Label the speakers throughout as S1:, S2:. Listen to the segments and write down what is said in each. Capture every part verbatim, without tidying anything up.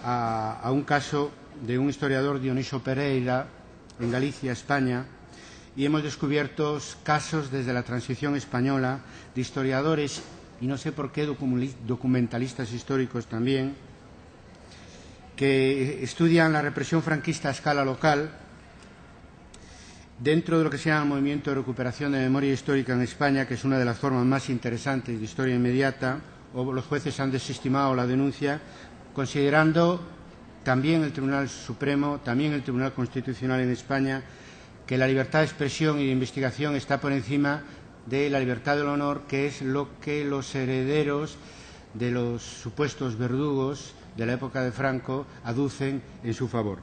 S1: a, a un caso de un historiador, Dioniso Pereira, en Galicia, España, y hemos descubierto casos desde la transición española de historiadores, y no sé por qué documentalistas históricos también, que estudian la represión franquista a escala local dentro de lo que se llama el movimiento de recuperación de memoria histórica en España, que es una de las formas más interesantes de historia inmediata. O los jueces han desestimado la denuncia, considerando también el Tribunal Supremo, también el Tribunal Constitucional en España, que la libertad de expresión y de investigación está por encima de la libertad del honor, que es lo que los herederos de los supuestos verdugos de la época de Franco aducen en su favor.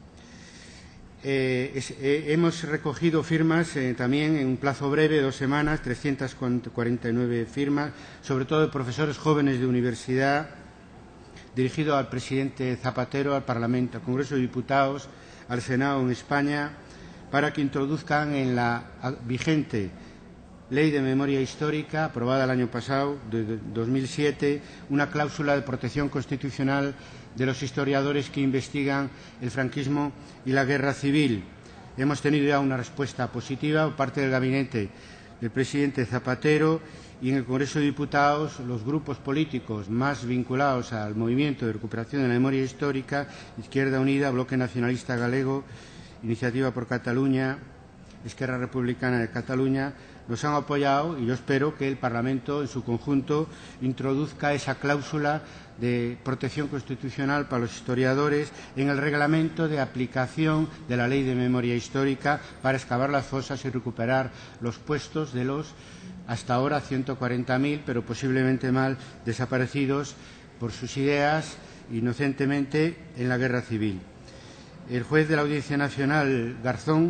S1: Eh, es, eh, hemos recogido firmas eh, también en un plazo breve, dos semanas, trescientas cuarenta y nueve firmas, sobre todo de profesores jóvenes de universidad, dirigido al presidente Zapatero, al Parlamento, al Congreso de Diputados, al Senado en España, para que introduzcan en la vigente Ley de Memoria Histórica, aprobada el año pasado, de dos mil siete, una cláusula de protección constitucional de los historiadores que investigan el franquismo y la guerra civil. Hemos tenido ya una respuesta positiva por parte del gabinete del presidente Zapatero, y en el Congreso de Diputados los grupos políticos más vinculados al movimiento de recuperación de la memoria histórica, Izquierda Unida, Bloque Nacionalista Galego, Iniciativa por Cataluña, Esquerra Republicana de Cataluña, nos han apoyado, y yo espero que el Parlamento en su conjunto introduzca esa cláusula de protección constitucional para los historiadores en el reglamento de aplicación de la Ley de Memoria Histórica, para excavar las fosas y recuperar los puestos de los hasta ahora ciento cuarenta mil, pero posiblemente mal, desaparecidos por sus ideas inocentemente en la guerra civil. El juez de la Audiencia Nacional, Garzón,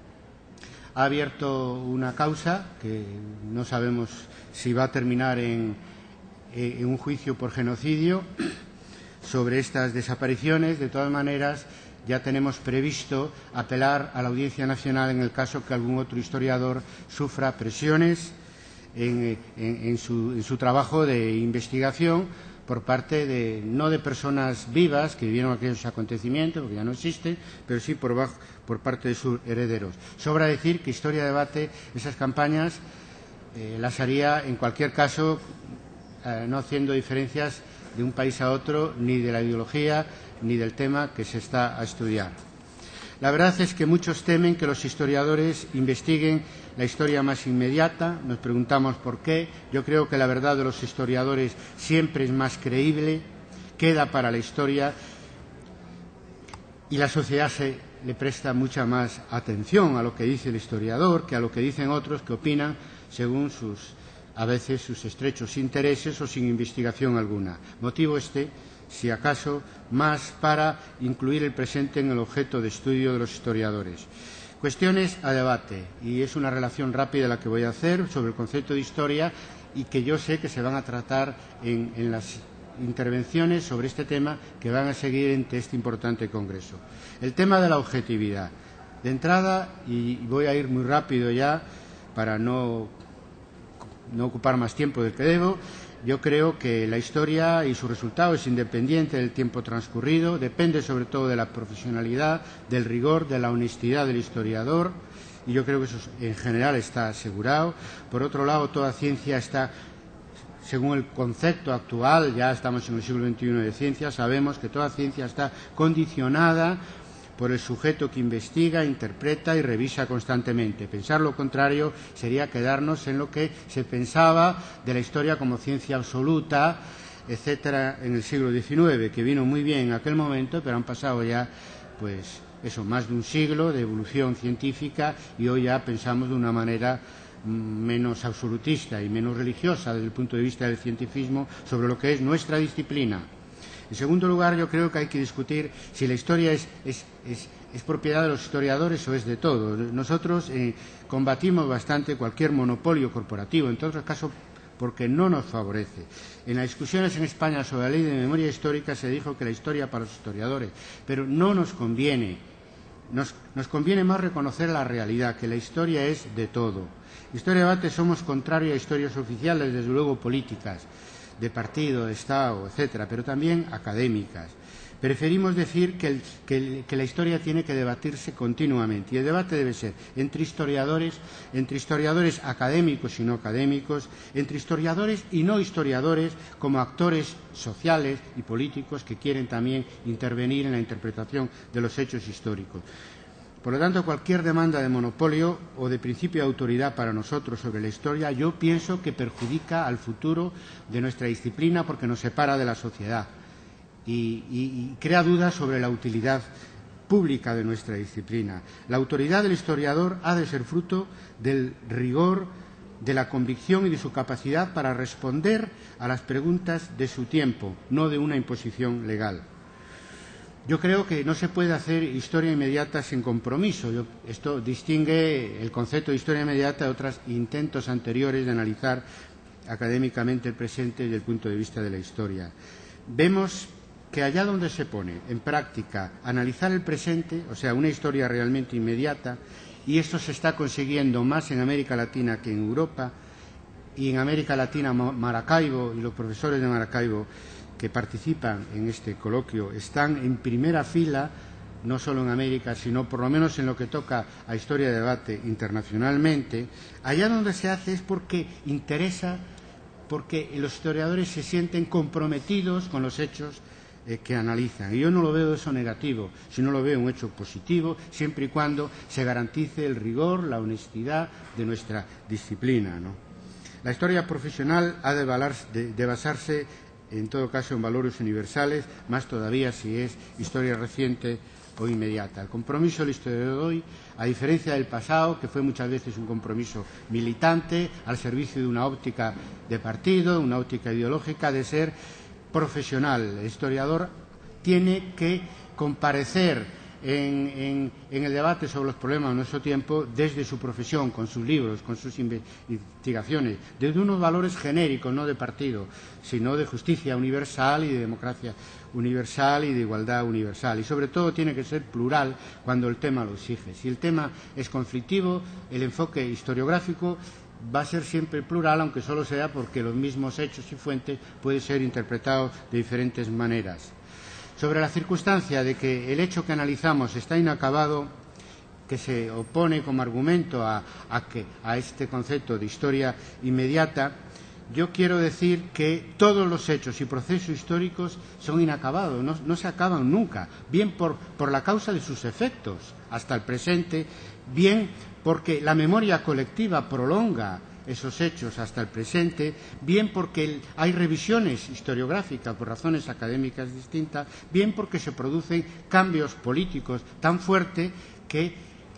S1: ha abierto una causa que no sabemos si va a terminar en, en un juicio por genocidio sobre estas desapariciones. De todas maneras, ya tenemos previsto apelar a la Audiencia Nacional en el caso que algún otro historiador sufra presiones en, en, en, su, en su trabajo de investigación por parte de, no de personas vivas que vivieron aquellos acontecimientos, porque ya no existen, pero sí por, bajo, por parte de sus herederos. Sobra decir que Historia Debate, esas campañas, eh, las haría en cualquier caso, eh, no haciendo diferencias de un país a otro, ni de la ideología, ni del tema que se está a estudiar. La verdad es que muchos temen que los historiadores investiguen la historia más inmediata. Nos preguntamos por qué. Yo creo que la verdad de los historiadores siempre es más creíble, queda para la historia, y la sociedad se le presta mucha más atención a lo que dice el historiador que a lo que dicen otros que opinan según sus, a veces, sus estrechos intereses o sin investigación alguna. Motivo este, si acaso, más para incluir el presente en el objeto de estudio de los historiadores. Cuestiones a debate, y es una relación rápida la que voy a hacer sobre el concepto de historia, y que yo sé que se van a tratar en, en las intervenciones sobre este tema que van a seguir en este importante congreso. El tema de la objetividad. De entrada, y voy a ir muy rápido ya para no, no ocupar más tiempo del que debo, yo creo que la historia y su resultado es independiente del tiempo transcurrido, depende sobre todo de la profesionalidad, del rigor, de la honestidad del historiador, y yo creo que eso en general está asegurado. Por otro lado, toda ciencia está, según el concepto actual, ya estamos en el siglo veintiuno de ciencia, sabemos que toda ciencia está condicionada por el sujeto que investiga, interpreta y revisa constantemente. Pensar lo contrario sería quedarnos en lo que se pensaba de la historia como ciencia absoluta, etcétera, en el siglo diecinueve, que vino muy bien en aquel momento, pero han pasado ya, pues, eso, más de un siglo de evolución científica, y hoy ya pensamos de una manera menos absolutista y menos religiosa desde el punto de vista del cientifismo sobre lo que es nuestra disciplina. En segundo lugar, yo creo que hay que discutir si la historia es, es, es, es propiedad de los historiadores o es de todos. Nosotros eh, combatimos bastante cualquier monopolio corporativo, en otros casos porque no nos favorece. En las discusiones en España sobre la Ley de Memoria Histórica se dijo que la historia para los historiadores, pero no nos conviene. Nos, nos conviene más reconocer la realidad, que la historia es de todo. Historia Debate somos contrarios a historias oficiales, desde luego políticas, de partido, de Estado, etcétera, pero también académicas. Preferimos decir que, el, que, el, que la historia tiene que debatirse continuamente, y el debate debe ser entre historiadores, entre historiadores académicos y no académicos, entre historiadores y no historiadores, como actores sociales y políticos que quieren también intervenir en la interpretación de los hechos históricos. Por lo tanto, cualquier demanda de monopolio o de principio de autoridad para nosotros sobre la historia, yo pienso que perjudica al futuro de nuestra disciplina porque nos separa de la sociedad y, y, y crea dudas sobre la utilidad pública de nuestra disciplina. La autoridad del historiador ha de ser fruto del rigor, de la convicción y de su capacidad para responder a las preguntas de su tiempo, no de una imposición legal. Yo creo que no se puede hacer historia inmediata sin compromiso. Yo, esto distingue el concepto de historia inmediata de otros intentos anteriores de analizar académicamente el presente desde el punto de vista de la historia. Vemos que allá donde se pone en práctica analizar el presente, o sea, una historia realmente inmediata, y esto se está consiguiendo más en América Latina que en Europa, y en América Latina Maracaibo y los profesores de Maracaibo que participan en este coloquio están en primera fila, no solo en América, sino por lo menos en lo que toca a historia de debate internacionalmente. Allá donde se hace es porque interesa, porque los historiadores se sienten comprometidos con los hechos eh, que analizan. Y yo no lo veo eso negativo, sino lo veo un hecho positivo, siempre y cuando se garantice el rigor, la honestidad de nuestra disciplina, ¿no? La historia profesional ha de, valarse, de, de basarse en todo caso en valores universales, más todavía si es historia reciente o inmediata. El compromiso del historiador de hoy, a diferencia del pasado, que fue muchas veces un compromiso militante, al servicio de una óptica de partido, una óptica ideológica, de ser profesional. El historiador tiene que comparecer En, en, en el debate sobre los problemas de nuestro tiempo desde su profesión, con sus libros, con sus investigaciones, desde unos valores genéricos, no de partido, sino de justicia universal y de democracia universal y de igualdad universal. Y sobre todo tiene que ser plural cuando el tema lo exige. Si el tema es conflictivo, el enfoque historiográfico va a ser siempre plural, aunque solo sea porque los mismos hechos y fuentes pueden ser interpretados de diferentes maneras. Sobre la circunstancia de que el hecho que analizamos está inacabado, que se opone como argumento a, a, que, a este concepto de historia inmediata, yo quiero decir que todos los hechos y procesos históricos son inacabados, no, no se acaban nunca, bien por, por la causa de sus efectos hasta el presente, bien porque la memoria colectiva prolonga esos hechos hasta el presente, bien porque el, hay revisiones historiográficas por razones académicas distintas, bien porque se producen cambios políticos tan fuertes que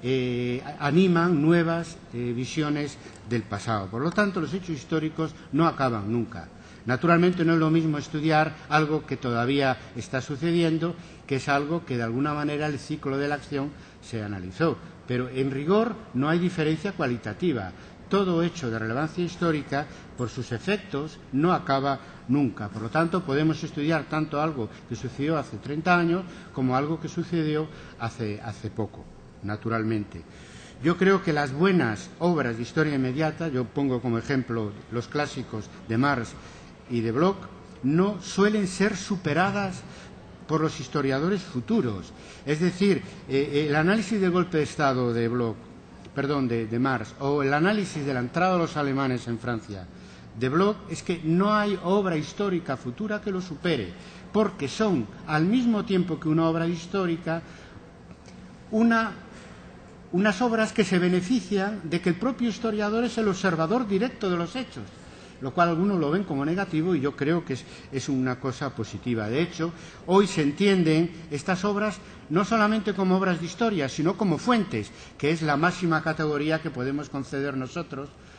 S1: eh, animan nuevas eh, visiones del pasado. Por lo tanto, los hechos históricos no acaban nunca. Naturalmente no es lo mismo estudiar algo que todavía está sucediendo, que es algo que de alguna manera el ciclo de la acción se analizó. Pero en rigor no hay diferencia cualitativa. Todo hecho de relevancia histórica, por sus efectos, no acaba nunca. Por lo tanto, podemos estudiar tanto algo que sucedió hace treinta años como algo que sucedió hace, hace poco, naturalmente. Yo creo que las buenas obras de historia inmediata, yo pongo como ejemplo los clásicos de Marx y de Bloch, no suelen ser superadas por los historiadores futuros. Es decir, eh, el análisis del golpe de Estado de Bloch, perdón, de, de Marx, o el análisis de la entrada de los alemanes en Francia de Bloch, es que no hay obra histórica futura que lo supere, porque son, al mismo tiempo que una obra histórica, una, unas obras que se benefician de que el propio historiador es el observador directo de los hechos, lo cual algunos lo ven como negativo y yo creo que es, es una cosa positiva. De hecho, hoy se entienden estas obras no solamente como obras de historia, sino como fuentes, que es la máxima categoría que podemos conceder nosotros